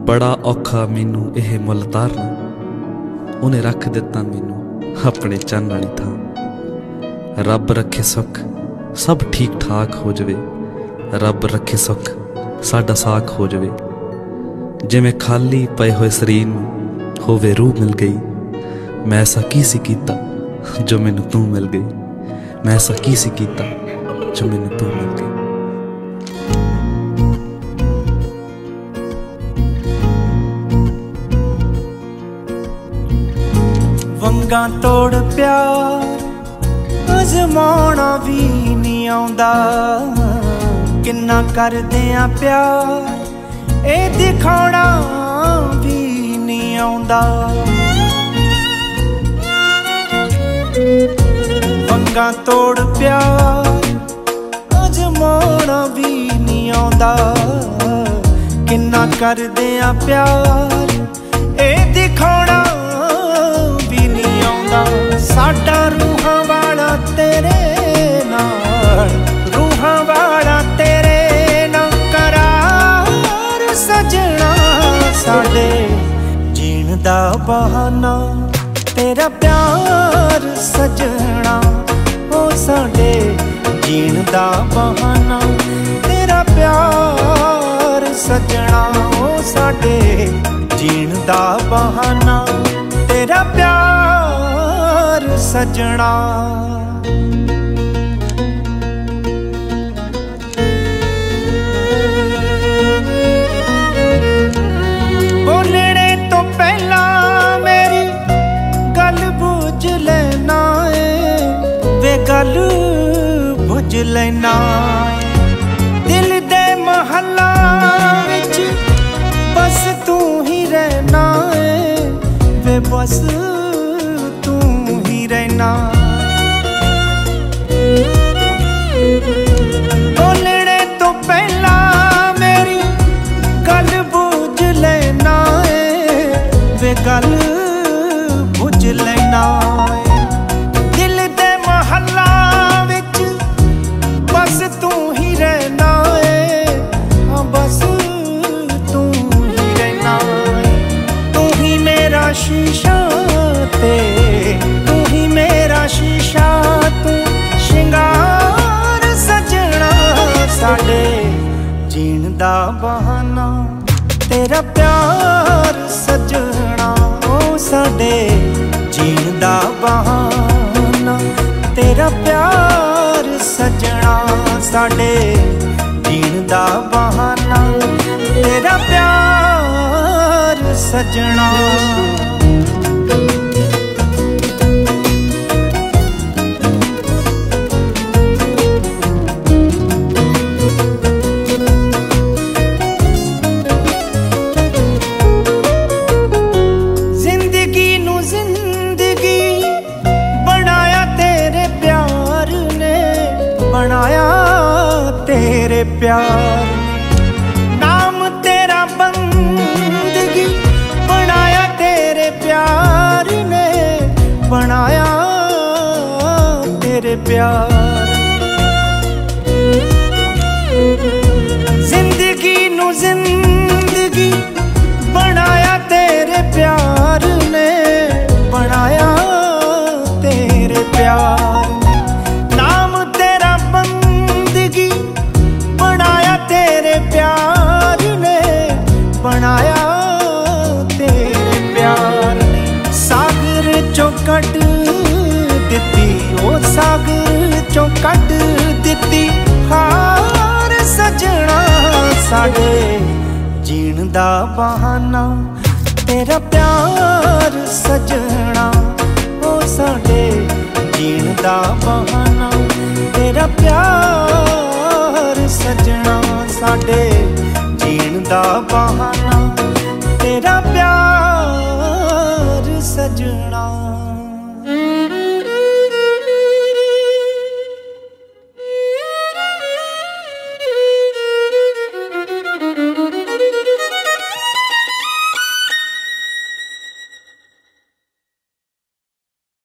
बड़ा औखा मैनू यह मुल तारना, उन्हें रख दिता मैनू अपने चन्न वाली थां। रब रखे सुख सब ठीक ठाक हो जावे, रब रखे सुख साडा साख हो जावे। जिवें खाली पए होए शरीर नूं होवे रूह मिल गई, मैं ऐसा की सी कीता जो मैनू तू मिल गई, मैं ऐसा की सी कीता जो मैनू तू मिल गई। वंगां तोड़ प्यार अजमाना भी नहीं आउंदा, किन्ना करदे आ प्यार ए दिखाना भी नहीं आउंदा। वंगां तोड़ प्यार अजमाना भी नहीं आउंदा, किन्ना करदे आ प्यार ए दिखाना साडा रूहां वाला तेरे नाल, रूहां वाला तेरे नाल करार सजना। साडे जीण दा बहाना तेरा प्यार सजना, ओ साडे जीण दा बहाना तेरा प्यार सजना, ओ साडे जीण दा बहाना तेरा प्यार सजना। बोलने तो पहला मेरी गल बुझ लेना है, वे गल बुझ लेना है। दिल दे महला विच बस तू ही रहना है, वे बस तू ही रहना। बोलने तो पहला मेरी गल बुझ लेना है, वे गल बुझ लेना है। दिल दे महला विच बस तू ही रहना है, हाँ बस तू ही रहना है। तू ही मेरा शीशा ते, तू ही मेरा शीशा, तू शिंगार सजना। साडे जीण दा बहाना तेरा प्यार सजना, ओ साडे जीण दा बहाना तेरा प्यार सजना। साडे जीण दा बहाना तेरा प्यार सजना। तेरे प्यार नाम तेरा बंदगी बनाया, तेरे प्यार ने बनाया तेरे प्यार। जिंदगी नू जिंदगी बनाया, तेरे प्यार ने बनाया तेरे प्यार। बनाया तेरे प्यार ने सागर चों कट दिती, ओ सागर चों कट दिती हार सजना। साडे जीण दा बहाना तेरा प्यार सजना, ओ साडे जीण दा बहाना तेरा प्यार सजना। साडे जीण दा बहाना